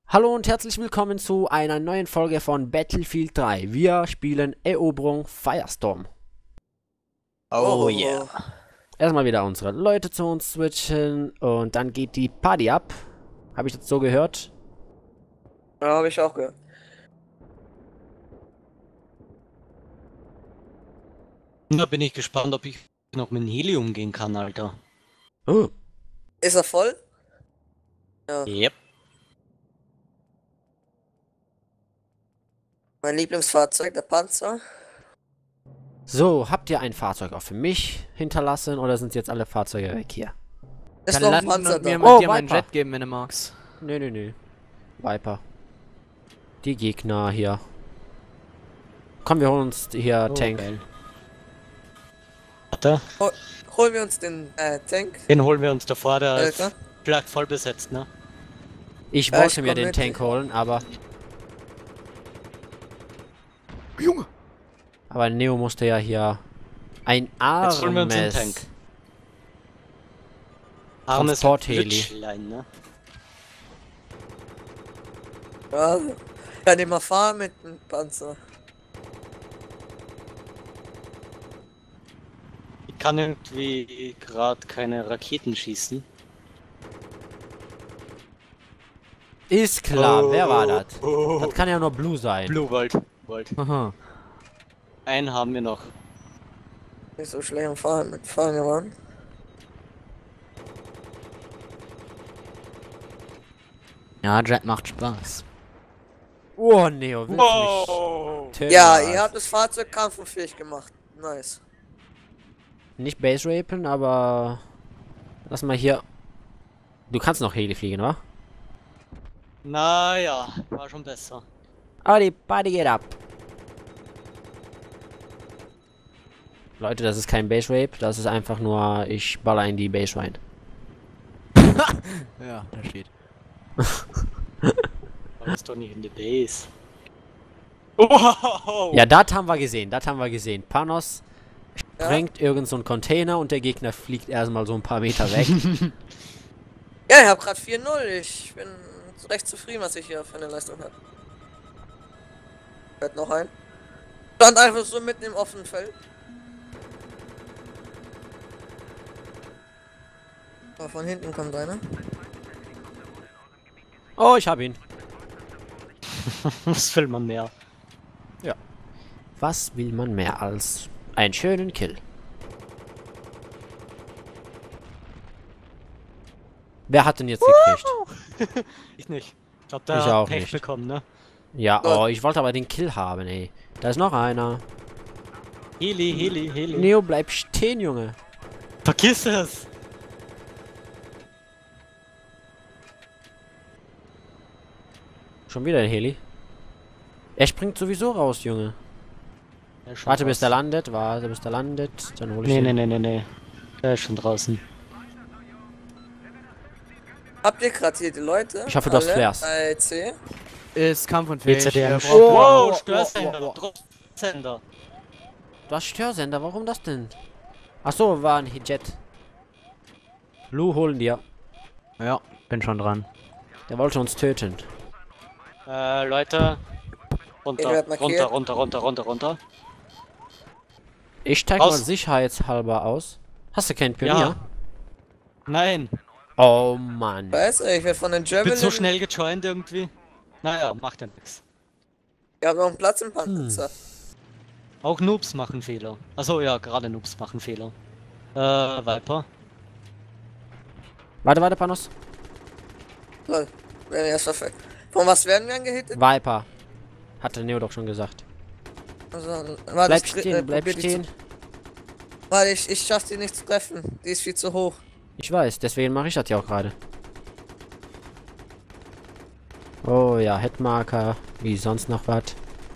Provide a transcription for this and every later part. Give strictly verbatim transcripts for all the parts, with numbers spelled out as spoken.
Hallo und herzlich willkommen zu einer neuen Folge von Battlefield drei. Wir spielen Eroberung Firestorm. Oh yeah. Erstmal wieder unsere Leute zu uns switchen und dann geht die Party ab. Habe ich das so gehört? Ja, habe ich auch gehört. Da bin ich gespannt, ob ich noch mit dem Heli umgehen kann, Alter. Oh. Ist er voll? Ja. Yep. Mein Lieblingsfahrzeug, der Panzer. So, habt ihr ein Fahrzeug auch für mich hinterlassen oder sind jetzt alle Fahrzeuge weg hier? Ist Kann noch ein landen Panzer und mir da. Oh, dir meinen Viper. Jet geben, wenn du magst. Nö, nö, nö. Viper. Die Gegner hier. Komm, wir holen uns hier Oh, Tank. geil. Warte, Holen wir uns den äh, Tank. den holen wir uns davor, der Alter. ist vielleicht voll besetzt, ne? Ich Ja, wollte ich mir komm den mit. Tank holen, aber... Junge! Aber Neo musste ja hier ein Jetzt holen wir uns den armes Tank. Armes Transportheli. Witschlein, ne? Ja, kann ich mal fahren mit dem Panzer. Ich kann irgendwie gerade keine Raketen schießen. Ist klar, Oh, wer war das? oh. Das kann ja nur Blue sein. Blue World. World. Aha. Einen haben wir noch. Nicht so schlecht am Fahren mit Fahrern. Ja, Jet macht Spaß. Oh, Neo, willst Wow. du mich töten Ja, oder ihr was? habt das Fahrzeug kampfunfähig gemacht. Nice. Nicht Base rapen, aber... Lass mal hier... Du kannst noch Heli fliegen, wa? Naja, war schon besser. Aber die Party geht ab. Leute, das ist kein Base Rape, das ist einfach nur, ich baller in die Base rein. Ja, da steht. Aber ist doch nicht in der Base. Wow. Ja, das haben wir gesehen, das haben wir gesehen. Panos Ja? sprengt irgend so einen Container und der Gegner fliegt erstmal so ein paar Meter weg. Ja, ich hab grad vier null. Ich bin recht zufrieden, was ich hier für eine Leistung habe. Fällt noch ein. Stand einfach so mitten im offenen Feld. Aber von hinten kommt einer. Oh, ich hab ihn. Was will man mehr? Was will man mehr als einen schönen Kill? Wer hat denn jetzt gekriegt? Ich nicht. Ich glaub, da Ich auch Pech nicht. bekommen, ne? Ja, oh, ich wollte aber den Kill haben, ey. Da ist noch einer. Heli, Heli, Heli. Neo, bleib stehen, Junge. Vergiss es! Schon wieder ein Heli. Er springt sowieso raus, Junge. Der ist schon Warte, bis der draußen. landet. Warte, bis der landet. Dann hole ich Nee, ihn. nee, nee, nee, nee. Der ist schon draußen. Habt ihr gerade hier die Leute? Ich hoffe, du hast alle Flares. bei C. Ist kampfunfähig. B C D M. Er braucht- Oh, Wow, oh, Störsender, oh, oh, Sender. Du hast Störsender, warum das denn? Ach so, war ein Jet. Blue holen dir. Ja, bin schon dran. Der wollte uns töten. Äh, Leute. Runter, Ihr werdet markiert. runter, runter, runter, runter, runter. Ich steig mal Raus. sicherheitshalber aus. Hast du keinen Pionier? Ja. Nein, Oh Mann. Weiß ich, ich werde von den ich bin Javelin. so schnell gejoint irgendwie. Naja, macht ja nichts. Ihr habt noch einen Platz im Panzer. Auch Noobs machen Fehler. Achso, ja, gerade Noobs machen Fehler. Äh, Viper. Warte, warte, Panos. Lol. Werden erst perfekt. Von was werden wir angehittet? Viper. Hatte Neo doch schon gesagt. Also, warte, Bleib ich dre- stehen, äh, bleib probier die stehen. Zu, warte, ich, ich schaff die nicht zu treffen. Die ist viel zu hoch. Ich weiß, deswegen mache ich das ja auch gerade. Oh ja, Headmarker, wie sonst noch was.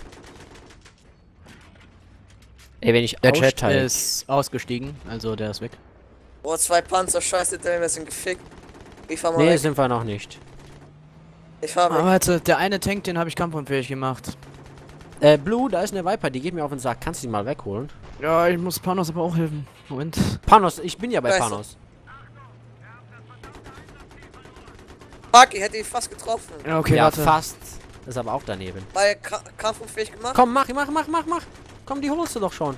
Ey, wenn ich Der Jet aussteige. ist ausgestiegen, also der ist weg. Oh, zwei Panzer, scheiße, wir sind gefickt. Ich fahr mal Nee, weg. sind wir noch nicht. Ich fahr Aber weg. warte, der eine Tank, den habe ich kampfunfähig gemacht. Äh, Blue, da ist eine Viper, die geht mir auf den Sack. Kannst du die mal wegholen? Ja, ich muss Panos aber auch helfen. Moment. Panos, ich bin ja bei Weißt du- Panos. Fuck, ich hätte ihn fast getroffen. Ja, okay, ja, warte. fast. Ist aber auch daneben. Bei Ka kampfunfähig gemacht? Komm, mach, mach, mach, mach, mach. Komm, die holst du doch schon.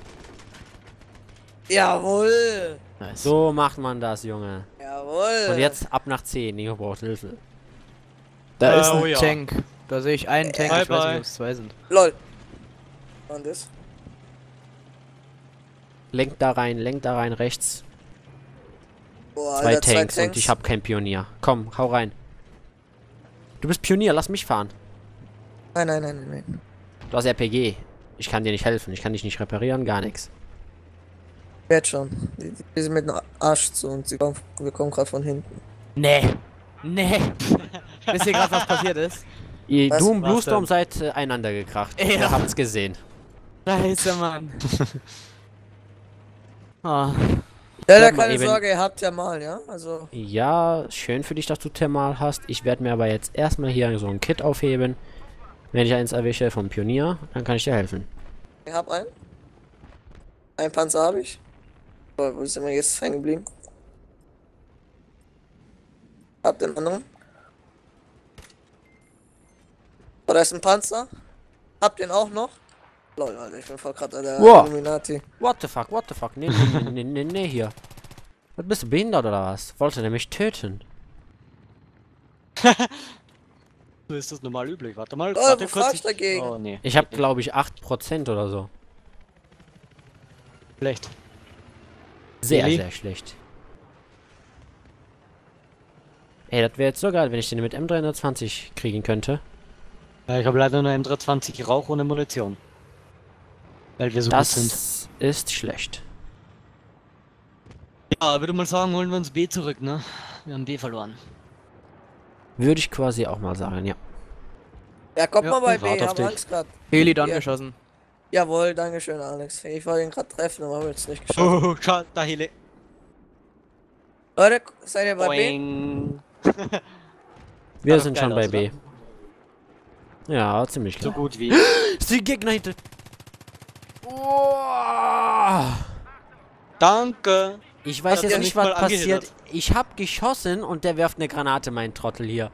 Jawohl. Nice. So macht man das, Junge. Jawohl. Und jetzt ab nach zehn. Nico braucht Hilfe. Da Äh, ist ein oh ja. Tank. Da sehe ich einen Tank, Bye, ich weiß bye. nicht, ob es zwei sind. LOL. Und das? Lenkt da rein, lenkt da rein, rechts. Boah, Zwei Alter, Tanks, und ich hab kein Pionier. Komm, hau rein. Du bist Pionier, lass mich fahren. Nein, nein, nein, nein, nein. Du hast R P G. Ich kann dir nicht helfen, ich kann dich nicht reparieren, gar nichts. Jetzt schon. Die, die, die sind mit dem Arsch zu uns. Sie kommen, wir kommen gerade von hinten. Nee. Nee. Wisst ihr gerade, was passiert ist? Ihr, Was? du und Was Bluestorm denn? seid äh, einander gekracht. Ja. Ihr habt's gesehen. Scheiße, Mann. Ah. Ja, da Bleib mal keine eben- Sorge, ihr habt ja mal, ja? Also, Ja, schön für dich, dass du Thermal hast. Ich werde mir aber jetzt erstmal hier so ein Kit aufheben. Wenn ich eins erwische vom Pionier, dann kann ich dir helfen. ich hab einen. Ein Panzer habe ich. So, wo sind wir jetzt hängen geblieben? Hab den anderen. Oh, da ist ein Panzer. Hab den auch noch. Lol, Alter, ich bin voll gerade der Wow. Illuminati. What the fuck, what the fuck? Nee, nee, nee, nee, nee, nee, hier. Was, bist du behindert oder was? Wollte der mich töten? So ist das normal üblich. Warte mal. Oh, warte wo fahr ich ich- dagegen? Oh, nee. Ich habe, glaube ich, acht Prozent oder so. Schlecht. Sehr, Really? sehr schlecht. Ey, das wäre jetzt so geil, wenn ich den mit M dreihundertzwanzig kriegen könnte. Ja, ich habe leider nur M dreihundertzwanzig Rauch ohne Munition. Weil wir so gut sind. Das ist schlecht. Ja, würde mal sagen, holen wir uns B zurück, ne? Wir haben B verloren. Würde ich quasi auch mal sagen, ja. Ja, kommt Ja, mal bei ich warte B, auf hab dich. Angst grad. Heli Ja. angeschossen. Jawohl, dankeschön, Alex. Ich wollte ihn gerade treffen, aber hab jetzt nicht geschafft. Oh, schau, da Heli. Leute, seid ihr bei B? Boing. Wir doch sind geil schon bei aus, B. Ja, ziemlich So klar. gut wie. Ist die Gegner hinter... Oh. Danke. Ich weiß Hat jetzt er nicht, nicht was mal passiert. angehindert? Ich hab geschossen und der wirft eine Granate, mein Trottel hier.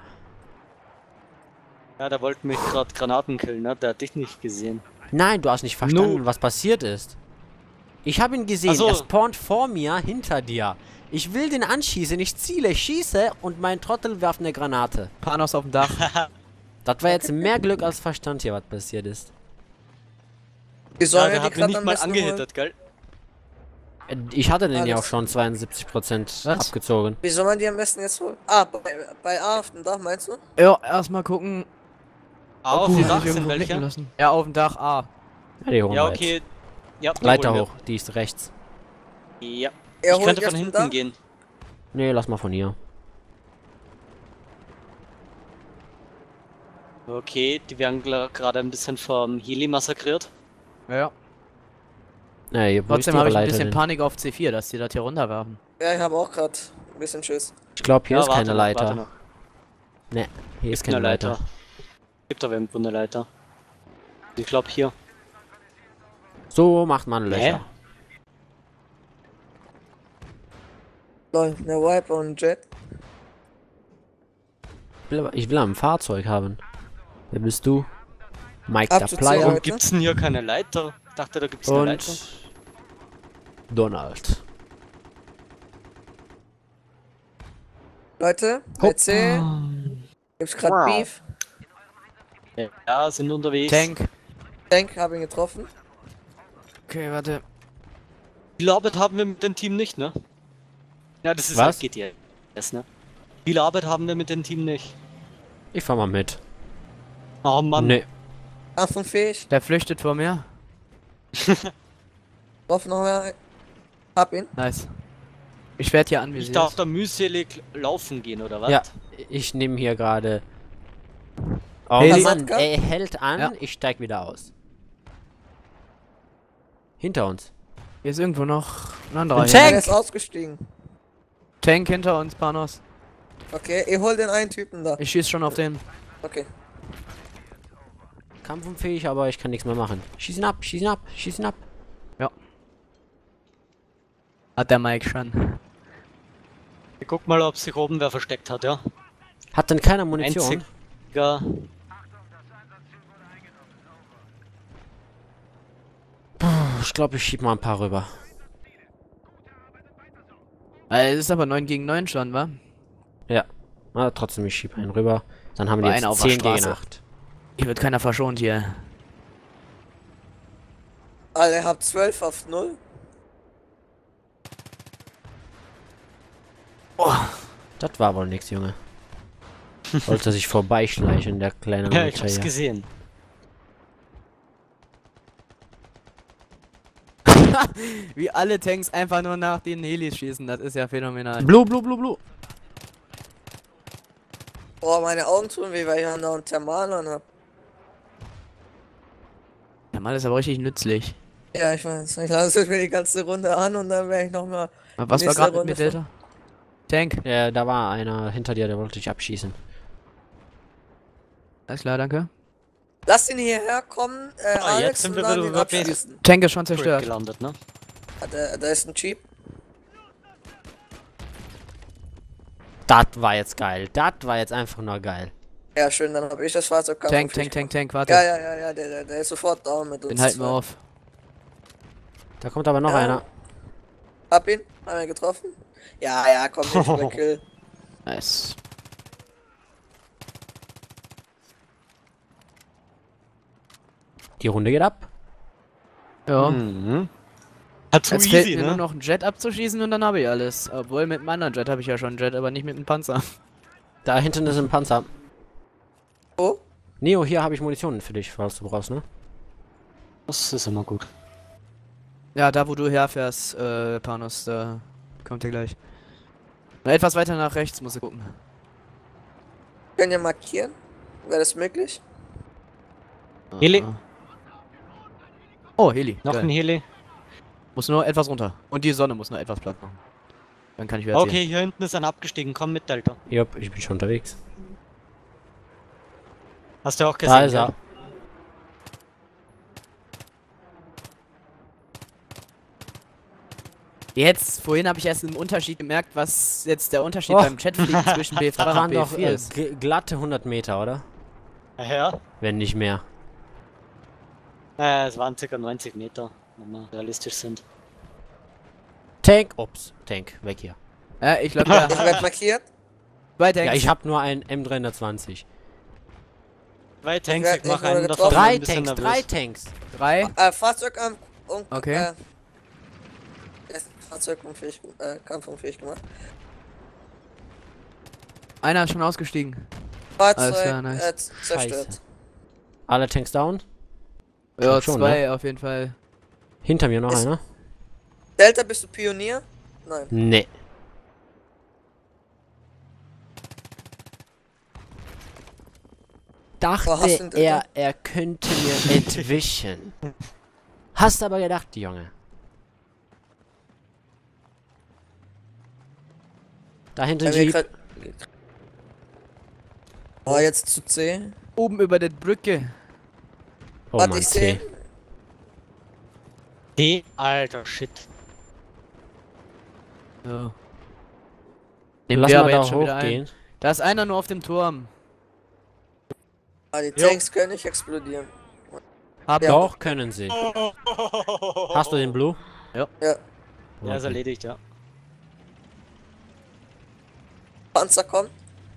Ja, der wollte mich gerade Granaten killen, ne? Der hat dich nicht gesehen. Nein, du hast nicht verstanden, No. was passiert ist. Ich habe ihn gesehen, Ach so. er spawnt vor mir, hinter dir. Ich will den anschießen, ich ziele, schieße und mein Trottel wirft eine Granate. Panos auf dem Dach. Das war jetzt mehr Glück als Verstand hier, was passiert ist. Wie sollen Ja, wir der die hat mich gerade nicht am mal besten holen? angehittet, gell? Äh, Ich hatte den ja Alles. auch schon zweiundsiebzig Prozent Was? abgezogen. Wie soll man die am besten jetzt holen? Ah, bei, bei A auf dem Dach, meinst du? Ja, erstmal gucken. Ah, auf Gut, dem muss Dach ich sind irgendwo blicken welche. lassen. Ja, auf dem Dach A. Ja, die holen Ja, wir jetzt. okay. Ja, die Leiter holen hoch, die ist rechts. wir. Ja. Er Ich holt könnte die von auf dem hinten Dach? gehen. Nee, lass mal von hier. Okay, die werden gla- gerade ein bisschen vom Heli massakriert. Ja. Nee, wo ist Trotzdem ihre habe ich ein Leiter bisschen denn? Panik auf C vier, dass die das hier runterwerfen. Ja, ich habe auch gerade ein bisschen Schiss. Ich glaube, hier Ja, ist warte keine noch, Leiter. warte noch. Nee, hier ist Eine keine Leiter. Gibt aber irgendwo eine Leiter. Ich glaube hier. So macht man Löcher. Hä? Lol, eine Wipe und ein Jet. Ich will, aber- ich will ein Fahrzeug haben. Wer bist du? Mike Ab der zu Player zehn. Warum Leute? gibt's denn hier keine Leiter? Ich dachte, da gibt's eine Leiter. und Donald. Leute, Hopp. P C, gibt's gerade Wow. Beef. Ja, sind unterwegs. Tank. Tank, hab ihn getroffen. Okay, warte. Viel Arbeit haben wir mit dem Team nicht, ne? Ja, das ist Was? halt G T S, ne? Viel Arbeit haben wir mit dem Team nicht. Ich fahr mal mit. Oh Mann. Nee. Kampfunfähig. Der flüchtet vor mir. Drauf noch mehr. Hab ihn. Nice. Ich werde hier Ich anvisiert. darf da mühselig laufen gehen, oder was? Ja, ich nehme hier gerade. Oh Heli. Mann, Kasatka? er hält an, Ja. ich steig wieder aus. Hinter uns. Hier ist irgendwo noch ein anderer. Ein hier. Tank! Er ist ausgestiegen. Tank hinter uns, Panos. Okay, ich hol den einen Typen da. Ich schieß schon auf den. Okay. Kampfunfähig, aber ich kann nichts mehr machen. Schieß ihn ab, schieß ihn ab, schieß ihn ab. Hat der Mike schon. Ich guck mal, ob sich oben wer versteckt hat, ja? Hat denn keiner Munition? Einziger. Puh, ich glaube, ich schieb mal ein paar rüber. Äh, Es ist aber neun gegen neun schon, wa? Ja. Aber trotzdem, ich schieb einen rüber. Dann haben wir Aber jetzt einer auf der zehn gegen Straße. acht. Hier wird keiner verschont hier. Alter, ihr habt zwölf auf null. Oh, Das war wohl nix, Junge. Wollte sich vorbeischleichen, der kleine Ja, ich Amateur hab's hier. gesehen. wie alle Tanks einfach nur nach den Helis schießen, das ist ja phänomenal. Blue, blue, blue, blue. Boah, meine Augen tun weh, weil ich noch einen Thermal an hab. Der Mann ist aber richtig nützlich. Ja, ich weiß. Ich lasse mir die ganze Runde an und dann werde ich noch mal. Aber was war Nächste gerade mit Runde mir, Delta? Tank. Ja, da war einer hinter dir, der wollte dich abschießen. Alles klar, danke. Lass ihn hierher kommen, äh, Ah, jetzt Alex, sind und wir dann wieder ihn über abschießen. Tank ist schon Crit zerstört. gelandet, ne? Ah, da, da ist ein Jeep. Das war jetzt geil. Das war jetzt einfach nur geil. Ja, schön, dann habe ich das Fahrzeug kaum Tank, auf dich Tank, Tank, Tank, gemacht. warte. Ja, ja, ja, ja, der, der, der ist sofort down mit uns. Den halten wir zwei. auf. Da kommt aber noch Ja. einer. Hab ihn, haben wir getroffen? Ja, ja, komm, nicht über Kill. Nice. Die Runde geht ab. Ja. Mhm. Hat zu Jetzt fehlt easy, mir ne? nur noch ein Jet abzuschießen und dann habe ich alles. Obwohl mit einem anderen Jet habe ich ja schon einen Jet, aber nicht mit einem Panzer. Da hinten ist ein Panzer. Oh, Neo, hier habe ich Munition für dich, falls du brauchst, ne? Das ist immer gut. Ja, da wo du herfährst, äh, Panos, da kommt er gleich. Na, etwas weiter nach rechts musst du gucken. können wir markieren? Wäre das möglich? Heli. Ah. Oh, Heli. Noch Geil. ein Heli. Muss nur etwas runter. Und die Sonne muss nur etwas platt machen. Dann kann ich wieder Okay, hier hinten ist ein abgestiegen. Komm mit, Delta. Jupp, ich bin schon unterwegs. Hast du auch gesehen? Da ist er. gell? Jetzt, vorhin habe ich erst einen Unterschied gemerkt, was jetzt der Unterschied Oh. beim Chatfliegen zwischen B zwei Das und waren doch B vier äh, ist. g- glatte hundert Meter, oder? Ja. Wenn nicht mehr. Äh, es waren ca. neunzig Meter, wenn wir realistisch sind. Tank, ups, Tank, weg hier. Ja, ich glaube, der Ich werde markiert. zwei Tanks. Ja, ich habe nur einen M dreihundertzwanzig. Zwei Tanks, werd ich mach nicht nur einen getroffen. davon. Drei ein bisschen Tanks, nervös. drei Tanks. drei. Äh, Fahrzeug am. Um, Okay. Äh, ist Fahrzeug unfähig, äh, kampfunfähig gemacht. Einer ist schon ausgestiegen. Fahrzeug klar, nice. äh, z- zerstört. Scheiße. Alle Tanks down? Ja, schon, zwei auf jeden Fall. Hinter mir noch Ist- einer? Delta, bist du Pionier? Nein. Nee. Boah, hast Dachte du den er, er könnte mir entwischen. Hast aber gedacht, Junge. Da hinten Wenn wir Jeep. grad- Oh, jetzt zu C. Oben über der Brücke. Oh Warte, Mann, ich C. sehe. Die, alter Shit. Ja. Lass wir mal aber da jetzt schon wieder hochgehen. Da ist einer nur auf dem Turm. Ah, die Jo. Tanks können nicht explodieren. Hab Ja. Doch, können sie. Hast du den Blue? Ja. Ja, ist Okay. erledigt, ja. Panzer kommt.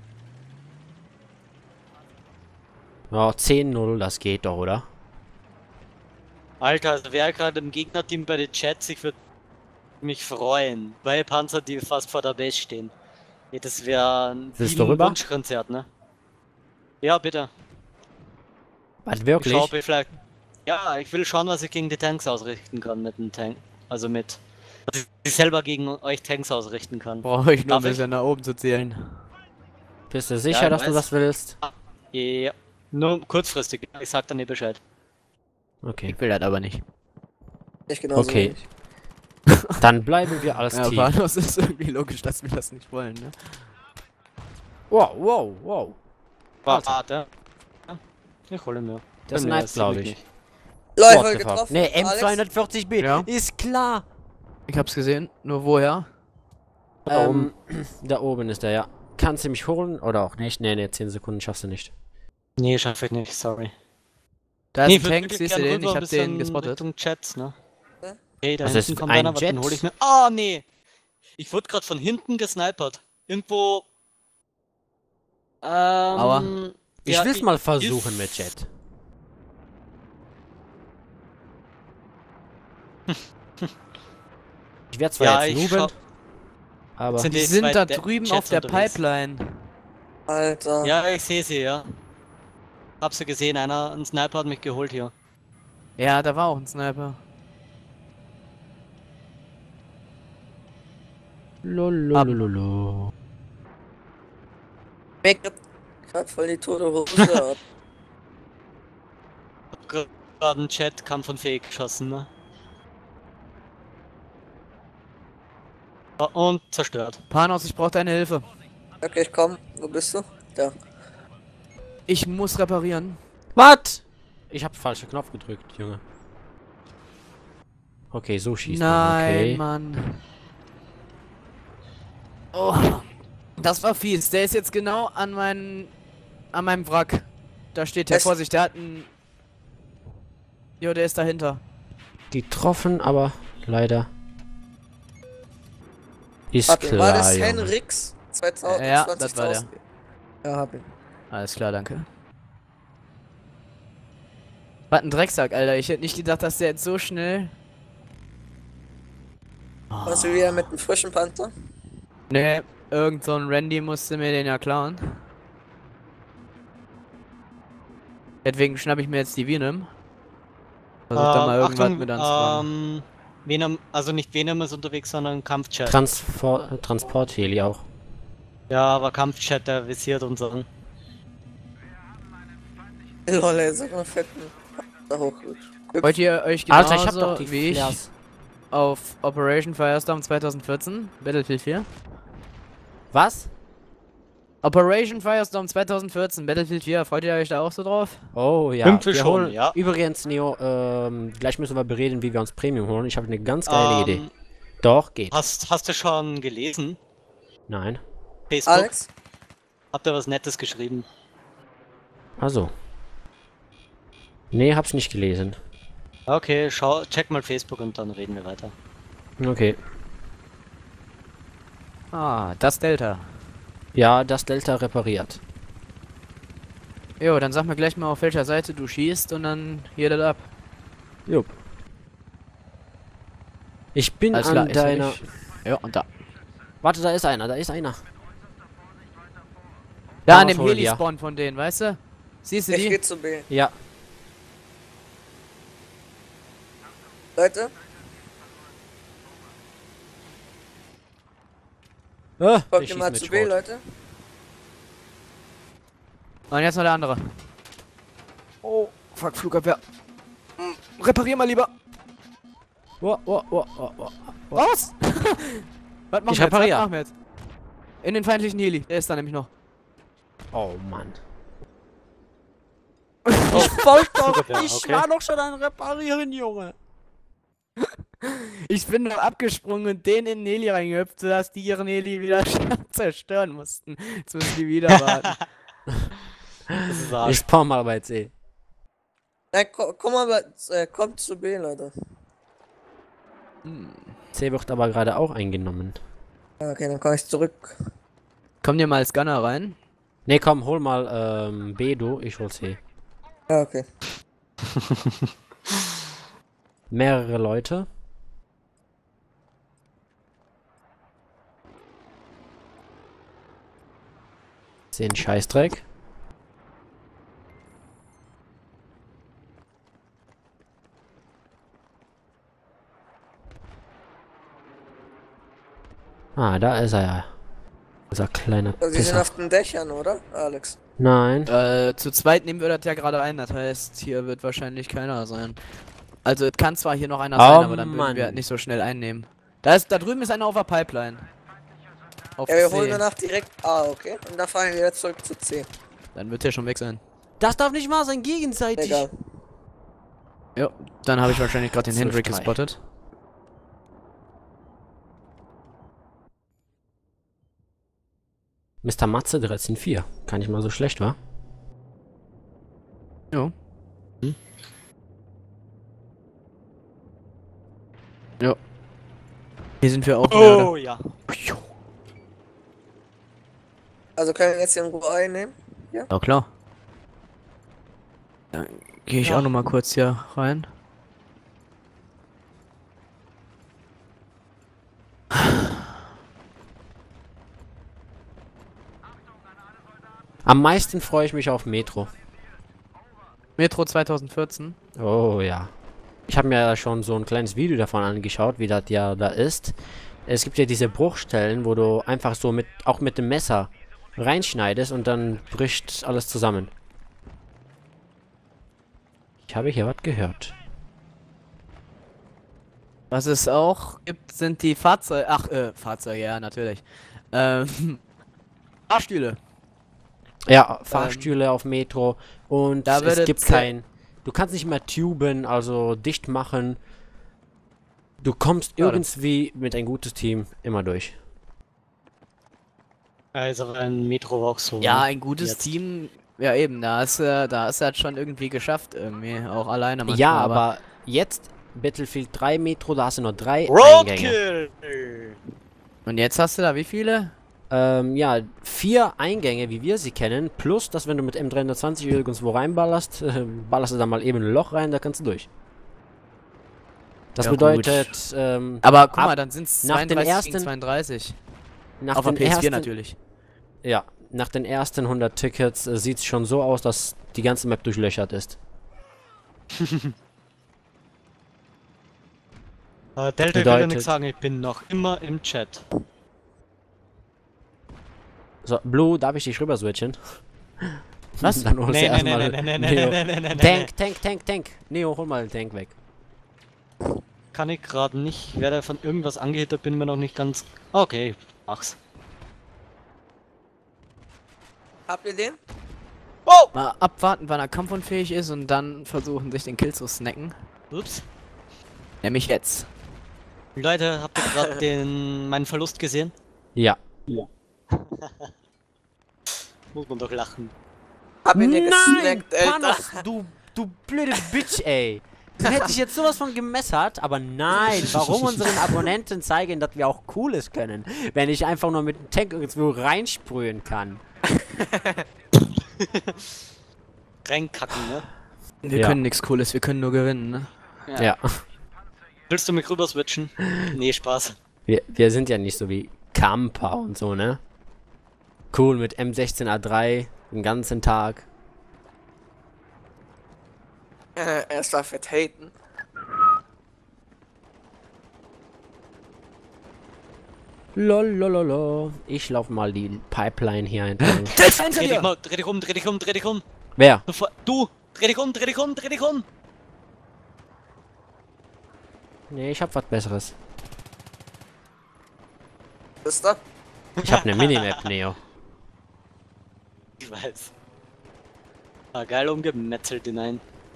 Ja, zehn null, das geht doch, oder? Alter, also wer gerade im Gegnerteam bei den Chats, ich würde mich freuen, weil Panzer, die fast vor der Base stehen. Ja, das wäre ein Willst wie du ein rüber? Wunschkonzert, ne? Ja, bitte. Was, Ich wirklich? schau, ob ich vielleicht. Ja, ich will schauen, was ich gegen die Tanks ausrichten kann mit dem Tank. Also mit. Was ich selber gegen euch Tanks ausrichten kann. Brauche ich nur ein Darf ich? bisschen nach oben zu zählen. Bist du sicher, Ja, ich dass du weiß. das willst? Ja. Nur kurzfristig. Ich sag dann nicht Bescheid. Okay. Ich will das aber nicht. Nicht genauso Okay. wenig. Dann bleiben wir als Ja, Team. Panos ist irgendwie logisch, dass wir das nicht wollen, ne? Wow, wow, wow. Warte. Warte. Ja, ich hole mir. Das Bei ist mir nice, glaube ziemlich ich. nicht. Leute, What voll the fuck? getroffen. Nee, M Alex? zweihundertvierzig B. Ja. Ist klar. Ich hab's gesehen. Nur woher? Da Ähm, da oben ist der, ja. kannst du mich holen oder auch nicht? Nee, nee, zehn Sekunden schaffst du nicht. Nee, schaffe ich nicht, sorry. Da ist Nee, ein Tank, siehst du den? Ich hab den gespottet. Richtung Chats, ne? Ja. Okay, da Was hinten ist kommt ein einer, warte, den Jet? hole ich mir. Ah, nee! Ich wurde gerade von hinten gesnipert. Irgendwo. Ähm. Aua. Ich ja, will's mal versuchen if- mit Jet. Ich werde zwar Ja, jetzt ich nuben, schau. aber Sind Die die sind zwei da De- drüben Jets auf der unterwegs? Pipeline. Alter. Ja, ich sehe sie, ja. Hab sie gesehen, einer, ein Sniper hat mich geholt hier. Ja, da war auch ein Sniper. Lololololo. Make-up. Grad voll die tote Hose ab. Hab gerade einen Chat, kam von Fake geschossen, ne? Oh, und zerstört. Panos, ich brauche deine Hilfe. Okay, ich komm. Wo bist du? Da. Ich muss reparieren. Was? Ich hab falschen Knopf gedrückt, Junge. Okay, so schießt man. Nein, Okay. Mann. Oh, das war fies. Der ist jetzt genau an meinen, an meinem Wrack. Da steht der. Es- Vorsicht, der hat einen... Jo, der ist dahinter. Getroffen, aber leider. Ist Warte, klar, war das Junge. Henrix? zweitausend, Ja, das war der. zwanzigtausend? Ja, hab ihn. Alles klar, danke. Was ein Drecksack, Alter. Ich hätte nicht gedacht, dass der jetzt so schnell... Warst du wieder mit einem frischen Panther? Nee, irgend so ein Randy musste mir den ja klauen. Deswegen schnapp ich mir jetzt die Venom. Versuch da mal irgendwas Achtung, mit anzufangen. ähm, Venom, also nicht Venom ist unterwegs, sondern Kampfchat. Transfor Transportheli auch. Ja, aber Kampfchat, der visiert unseren. Lol, ey, sag mal fetten Panther hoch. Wollt ihr euch genauso Alter, ich hab doch die wie ich Flares. auf Operation Firestorm zweitausendvierzehn, Battlefield vier? Was? Operation Firestorm zweitausendvierzehn, Battlefield vier, freut ihr euch da auch so drauf? Oh ja. Irgendwie wir schon, holen, ja. Übrigens, Neo, ähm, gleich müssen wir bereden, wie wir uns Premium holen. Ich habe eine ganz geile Ähm, Idee. Doch, geht. Hast, hast du schon gelesen? Nein. Facebook? Alex? Habt ihr was Nettes geschrieben? Also. Nee, hab's nicht gelesen. Okay, schau, check mal Facebook und dann reden wir weiter. Okay. Ah, das Delta. Ja, das Delta repariert. Jo, dann sag mir gleich mal, auf welcher Seite du schießt und dann hier das ab. Jupp. Ich bin Alles an klar, ich seh deiner... dich. Ja, und da. Warte, da ist einer, da ist einer. Da an Panos dem holen wir. Heli-Spawn von denen, weißt du? Siehst du Ich die? geh zu B. Ja. Leute, Ah, folgt ich ihr schieß mal mit zu B, Schrot. Leute. Und jetzt noch der andere. Oh, fuck, Flugabwehr. Hm, reparier mal lieber. Oh, oh, oh, oh, oh. Was? Was machen Ich wir jetzt? Was reparier. machen wir jetzt? In den feindlichen Heli, der ist da nämlich noch. Oh Mann. Ich wollte doch, Flugabwehr, ich okay. war doch schon ein Reparieren, Junge. Ich bin noch abgesprungen und den in den Heli reingehüpft, sodass die ihren Heli wieder zerstören mussten. Jetzt müssen die wieder warten. Das ist Ich Arsch. spawn mal bei C. Nein, ko komm mal, bei- äh, kommt zu B, Leute. C wird aber gerade auch eingenommen. Okay, dann komm ich zurück. Komm dir mal als Gunner rein. Ne, komm, hol mal ähm, B, du. Ich hol C. Ja, okay. Mehrere Leute. Zehn Scheißdreck. Ah, da ist er ja. Dieser kleine Also, sie sind Pisser. auf den Dächern, oder, Alex? Nein. Äh, zu zweit nehmen wir das ja gerade ein, das heißt, hier wird wahrscheinlich keiner sein. Also, es kann zwar hier noch einer Oh, sein, aber dann würden Mann. wir halt nicht so schnell einnehmen. Da ist, da drüben ist einer auf der Pipeline. Auf Ja, wir C. holen danach direkt A, okay? Und dann fahren wir wieder zurück zu C. Dann wird der schon weg sein. Das darf nicht wahr sein, gegenseitig. Egal. Ja, dann habe ich wahrscheinlich gerade den zwölf Hendrik drei. gespottet. Mister Matze dreizehn vier. Kann nicht mal so schlecht, wa? Jo. Hm? Jo. Hier sind wir auch. Oh ja. Also können wir jetzt hier in Ruhe einnehmen? Ja, klar. Dann gehe ich Ja. auch noch mal kurz hier rein. Am meisten freue ich mich auf Metro. Metro zweitausendvierzehn. Oh ja. Ich habe mir ja schon so ein kleines Video davon angeschaut, wie das ja da ist. Es gibt ja diese Bruchstellen, wo du einfach so mit, auch mit dem Messer reinschneidest und dann bricht alles zusammen. Ich habe hier was gehört. Was es auch gibt, sind die Fahrzeuge. Ach, äh, Fahrzeuge, ja, natürlich. Ähm. Fahrstühle. Ja, Fahrstühle auf Metro und da es würde gibt ze- kein... Du kannst nicht mehr tuben, also dicht machen. Du kommst Ja, irgendwie mit ein gutes Team immer durch. Also ein Metro war auch so. Ja, ne? ein gutes Jetzt. Team. Ja, eben, da ist er, da ist er halt schon irgendwie geschafft, irgendwie. Auch alleine manchmal. Ja, aber jetzt Battlefield drei Metro, da hast du nur drei Eingänge. Roadkill! Und jetzt hast du da wie viele? Ähm, ja, vier Eingänge, wie wir sie kennen, plus, dass wenn du mit M dreihundertzwanzig irgendwo reinballerst, äh, ballerst du da mal eben ein Loch rein, da kannst du durch. Das Ja, gut. bedeutet, ähm, Aber guck ab- mal, dann sind es nach den zweiunddreißig gegen ersten- zweiunddreißig. nach Auf der den P S vier ersten, natürlich. ja, nach den ersten hundert Tickets äh, sieht es schon so aus, dass die ganze Map durchlöchert ist. Äh, Delta will ja Bedeutet- nichts sagen, ich bin noch immer im Chat. So, Blue, darf ich dich rüber switchen? Was? Dann holst du Nee, nee, nee, erstmal nee, nee, nee, nee, Neo. nee, nee, nee, nee. Tank, Tank, Tank, Tank. Neo, hol mal den Tank weg. Kann ich gerade nicht. Wer da von irgendwas angehittert, bin mir noch nicht ganz. Okay, mach's. Habt ihr den? Oh! Mal abwarten, wann er kampfunfähig ist und dann versuchen, sich den Kill zu snacken. Ups. Nämlich jetzt. Leute, habt ihr gerade den meinen Verlust gesehen? Ja. Muss man doch lachen. Hab ihn dir Nein, gesnackt, Alter. Panos, du, du blöde Bitch, ey. Du hättest jetzt sowas von gemessert, aber nein, warum unseren Abonnenten zeigen, dass wir auch Cooles können, wenn ich einfach nur mit dem Tank irgendwo reinsprühen kann. Reinkacken, ne? Wir Ja. können nichts Cooles, wir können nur gewinnen, ne? Ja. Willst du mich rüber switchen? Nee, Spaß. Wir, wir sind ja nicht so wie Camper und so, ne? Cool, mit M sechzehn A drei den ganzen Tag. Äh, Erst war fett haten. Lolololo. Ich lauf mal die Pipeline hier entlang. Dreh dich mal, dreh dich um, dreh dich um, dreh dich um. Wer? Sofort- Du! Dreh dich um, dreh dich um, dreh dich um! Nee, ich hab was Besseres. Wisst ihr? Ich hab ne Minimap, Neo. Ich weiß. Ah, geil umgemetzelt hinein.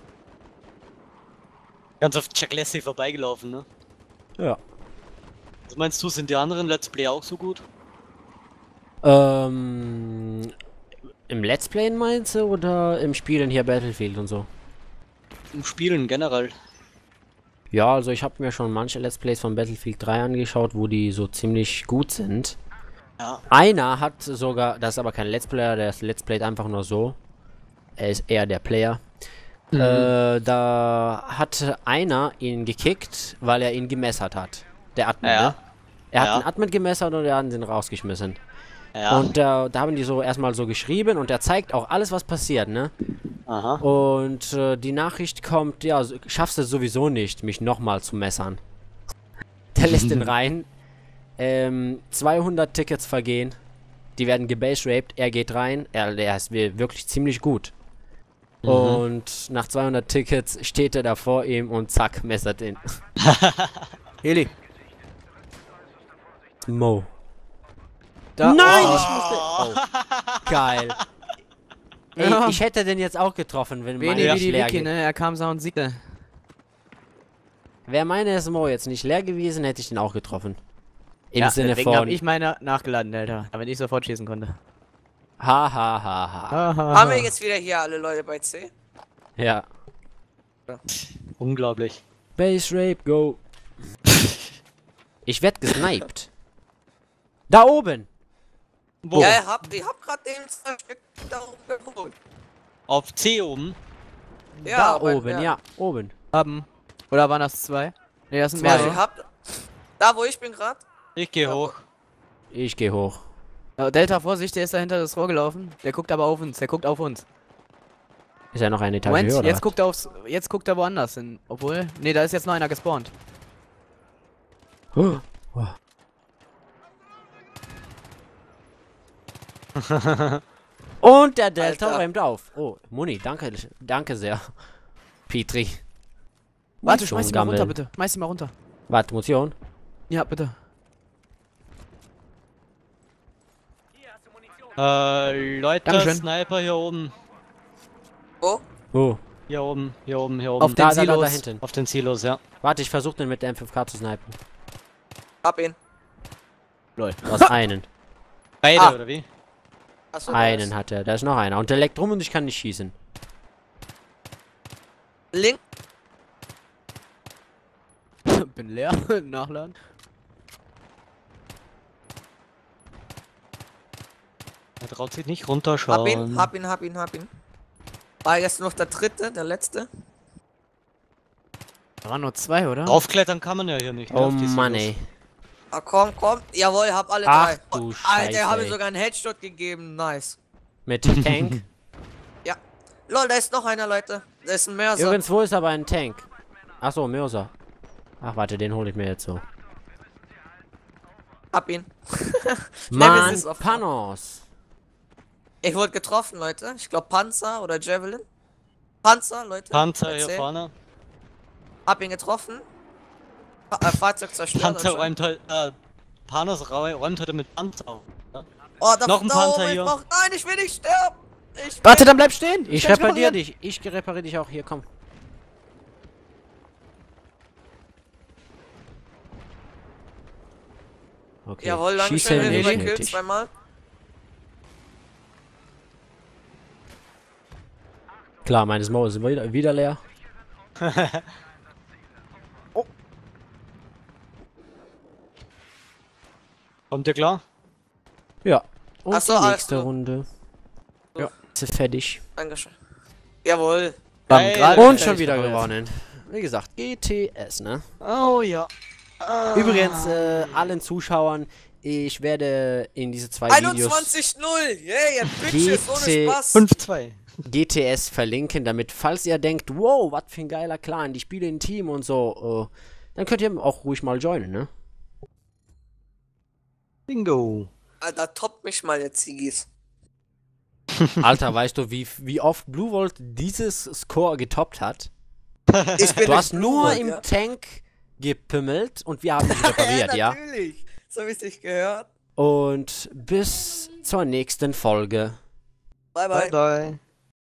Ganz auf Jack Lassie vorbeigelaufen, ne? Ja. Was meinst du, sind die anderen Let's Play auch so gut? Ähm. Im Let's Play meinst du oder im Spielen hier Battlefield und so? Im Spielen generell. Ja, also ich habe mir schon manche Let's Plays von Battlefield drei angeschaut, wo die so ziemlich gut sind. Ja. Einer hat sogar, das ist aber kein Let's Player, der ist Let's Playt einfach nur so. Er ist eher der Player. Äh, da hat einer ihn gekickt, weil er ihn gemessert hat. Der Admin, Ja. ne? Er hat Ja. den Admin gemessert und er hat ihn rausgeschmissen. Ja. Und äh, da haben die so erstmal so geschrieben und er zeigt auch alles, was passiert, ne? Aha. Und äh, die Nachricht kommt, ja, so- schaffst du es sowieso nicht, mich nochmal zu messern. Der lässt den rein. Ähm, zweihundert Tickets vergehen. Die werden gebase-raped. Er geht rein. Er, der ist wir- wirklich ziemlich gut. Mhm. Und nach zweihundert Tickets steht er da vor ihm und zack, messert ihn. Heli. Mo. Da. Nein, Oh. ich musste... Oh. Geil. Ey, Ja. ich hätte den jetzt auch getroffen, wenn meine Wenig wie nicht die leer Wiki, ge- ne? Er kam sau und siegte. Wäre meine S M O jetzt nicht leer gewesen, hätte ich den auch getroffen. Im Ja, Sinne deswegen hab von... ich meine nachgeladen, Alter. Damit ich sofort schießen konnte. Ha, ha, ha, ha. Haben wir jetzt wieder hier alle Leute bei C? Ja. Unglaublich. Base Rape, go. Ich werd gesniped. Da oben. Wo? Ja, ich hab, ich hab grad den zwei Stück da oben geholt. Auf C oben? Ja, da aber- oben, ja. oben. Haben. Oder waren das zwei? Ne, das sind Zwei. Also, ich mehrere. hab, da wo ich bin grad. Ich gehe hoch. Ich geh hoch. Ja, Delta, Vorsicht, der ist dahinter das Rohr gelaufen. Der guckt aber auf uns, der guckt auf uns. Ist ja noch eine Etage Moment, höher, oder jetzt was? guckt er aufs. Jetzt guckt er woanders hin. Obwohl. Ne, da ist jetzt noch einer gespawnt. Oh. Oh. Und der Delta Alter. räumt auf. Oh, Muni, danke, danke sehr. Petri. Warte, Nicht so schmeiß ihn mal runter, gammeln. bitte. Schmeiß ihn mal runter. Warte, Munition. Ja, bitte. Äh, Leute, Dankeschön. Sniper hier oben. Wo? Wo? Hier oben, hier oben, hier oben. Auf Da, den da, da, da Silos. hinten. Auf den Silos, ja. Warte, ich versuche den mit der M fünf K zu snipen. Hab ihn. Lol, du hast einen. Beide, Ah. oder wie? Achso, der Einen ist hat er, da ist noch einer. Und der leckt rum und ich kann nicht schießen. Link. Bin leer. Nachladen. Er traut sich nicht Hab runterschauen. ihn, hab ihn, hab ihn, hab ihn. War jetzt noch der dritte, der letzte. Da waren nur zwei, oder? Draufklettern kann man ja hier nicht. ne, Oh auf die Mann, Silos. ey. Ah, komm, komm. Jawohl, hab alle Ach drei. du Oh, Scheiße, Alter, hab ey. mir sogar einen Headshot gegeben. Nice. Mit Tank. Lol, da ist noch einer, Leute. Da ist ein Mörser. Irgendwo ist aber ein Tank. Achso, Mörser. Ach, warte, den hole ich mir jetzt so. Hab ihn. Mann, ist offen. Panos. Ich wurde getroffen, Leute. Ich glaube Panzer oder Javelin. Panzer, Leute. Panzer hier Erzähl. vorne. Hab ihn getroffen. Fa äh, Fahrzeug zerstört. Panzer anscheinend. räumt halt, äh, Panos rau- räumt heute mit Panzer auf. Ja? Oh, da, Noch ein da Panzer oben, ich hier. brauch, nein, ich will nicht sterben. Ich Warte, dann bleib stehen! Ich Schnell repariere reparieren. dich. Ich repariere dich auch. Hier, komm. Okay. Jawohl, danke Schieße schön. nicht Zwei Kills nötig. zweimal. Klar, meine Smoke ist wieder, wieder leer. Kommt ihr klar? Ja. Und Ach so, die alles nächste gut. Runde. So. Ja. Ist fertig. Dankeschön. Jawohl. Bam, Geil. gerade Und fertig schon wieder repariert. gewonnen. Wie gesagt, G T S, ne? Oh ja. Übrigens, äh, allen Zuschauern, ich werde in diese zwei Videos einundzwanzig null. Yeah, ihr Bitches, ohne G T Spaß. fünf zwei. G T S verlinken, damit, falls ihr denkt, wow, was für ein geiler Clan, die spielen im Team und so, äh, dann könnt ihr auch ruhig mal joinen, ne? Bingo. Alter, toppt mich mal jetzt, Ziggis. Alter, weißt du, wie, wie oft Blue Vault dieses Score getoppt hat? Ich bin Du hast nicht nur Blue, im ja. Tank gepimmelt und wir haben dich repariert, ja? Natürlich. So hab ich dich gehört. Und bis zur nächsten Folge. Bye, Bye bye. bye.